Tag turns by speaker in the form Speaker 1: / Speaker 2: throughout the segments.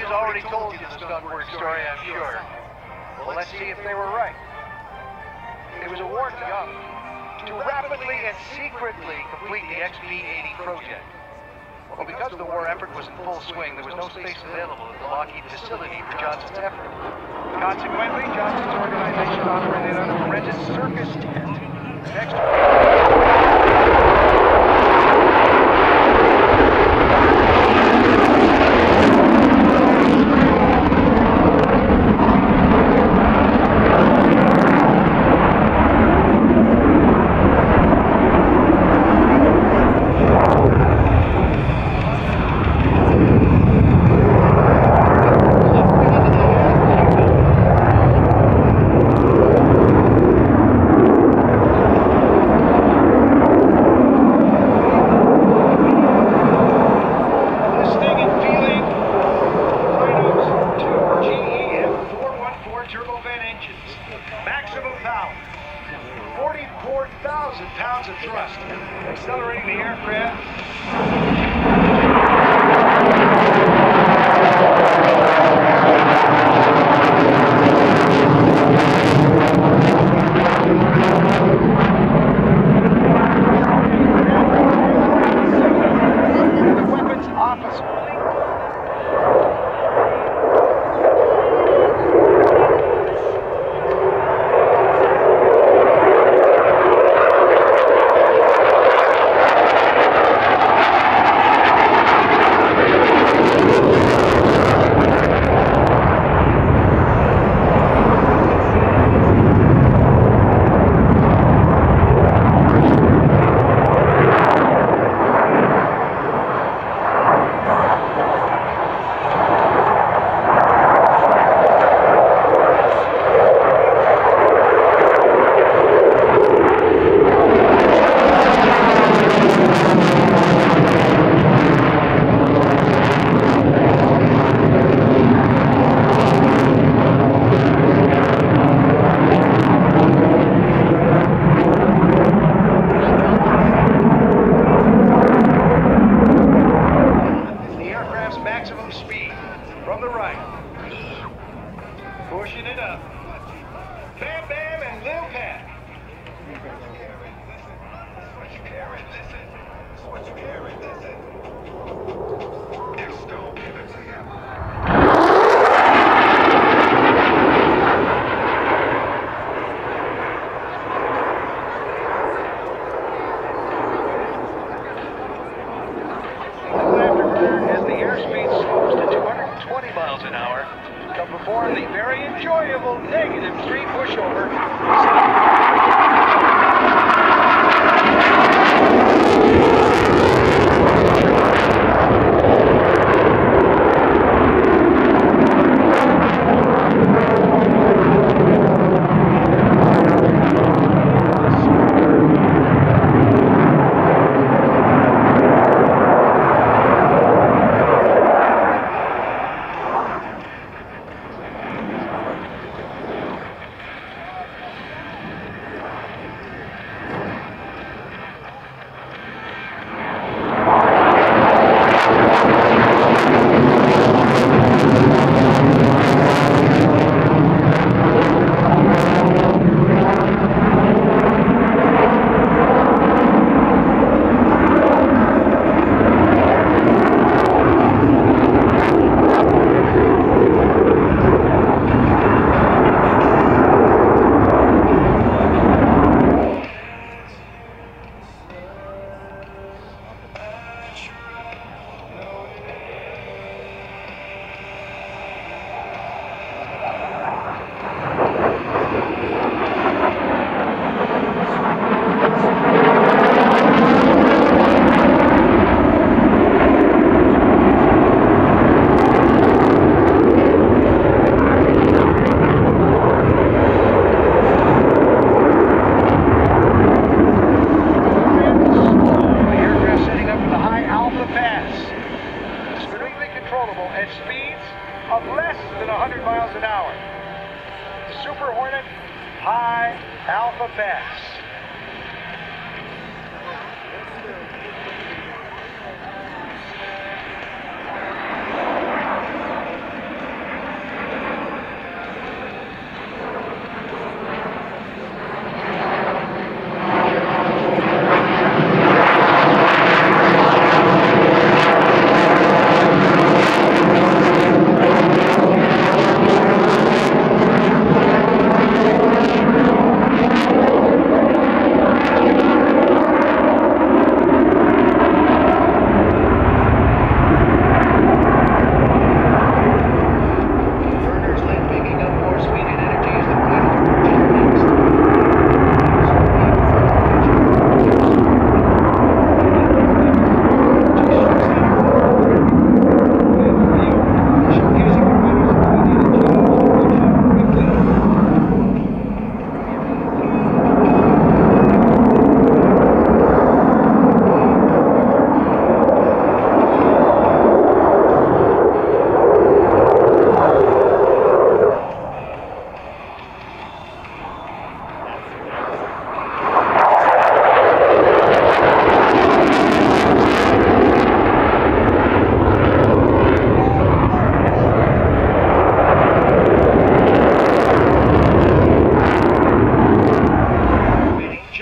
Speaker 1: Soldiers already told you the skunk work story, I'm sure. Well, let's see if they were right. It was a war to young, to rapidly and secretly complete the XB-80 project. Well, because the war effort was in full swing, there was no space available at the Lockheed facility for Johnson's effort. Consequently, Johnson's organization operated under a rented circus tent next to...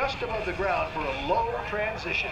Speaker 1: just above the ground for a low transition.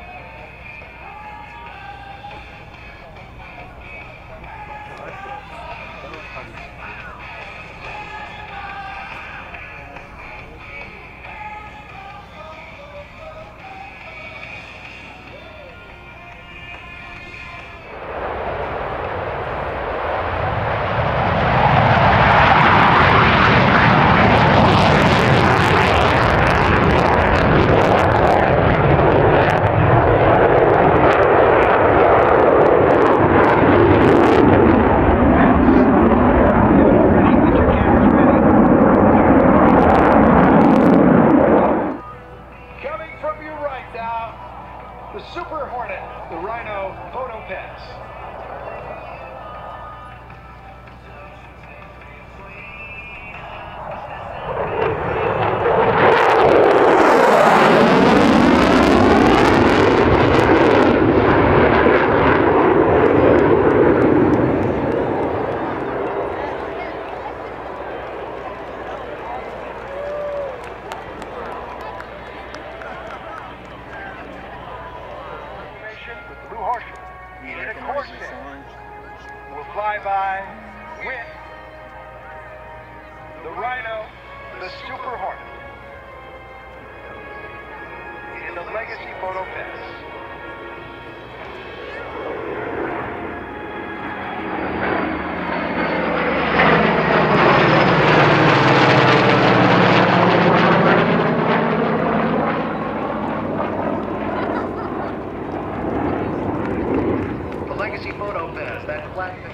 Speaker 1: The Super Hornet, the Rhino Photo Pass. With Lou Horschel in a Corsair will fly by with the Rhino, the Super Hornet, in the Legacy Photo Pass. Legacy Photo Pass, that black thing.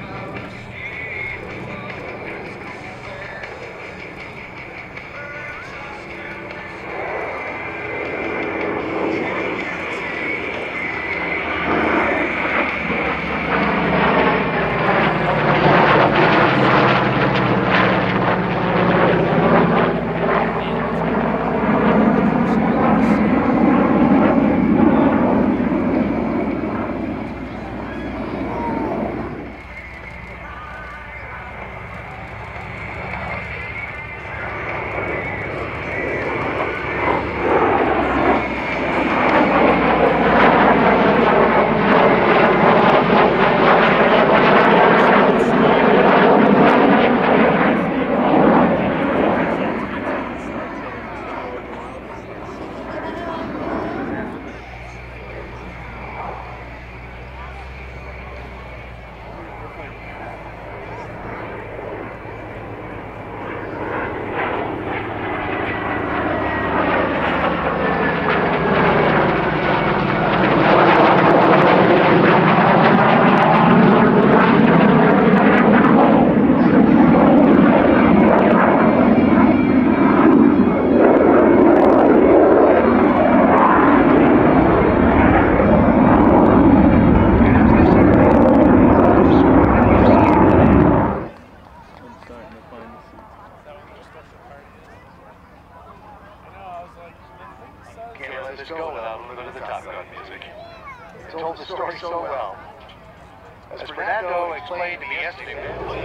Speaker 1: Can't let this go without a little bit of the Top Gun music. It told the story so well. As Fernando explained to me yesterday,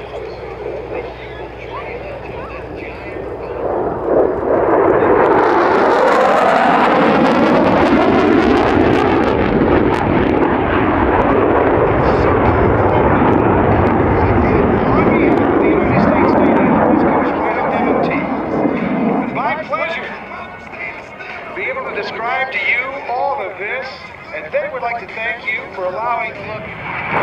Speaker 1: be able to describe to you all of this, and they would like to thank you for allowing to look.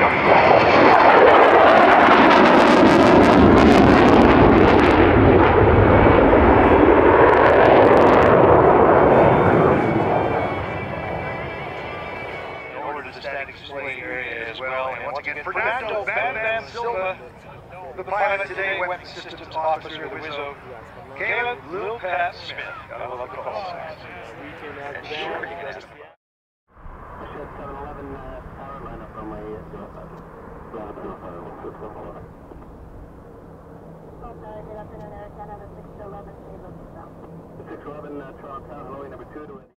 Speaker 1: Over to the static display area as well, and once again, Fernando Bam Bam Silva, the pilot today, weapons systems officer of the Wizzo, Caleb Lil PAB Smith. I love the call signs. And sure, he does.
Speaker 2: 711 power line up on my Okay, good afternoon, Eric. 611, Charles Town, runway number 2 to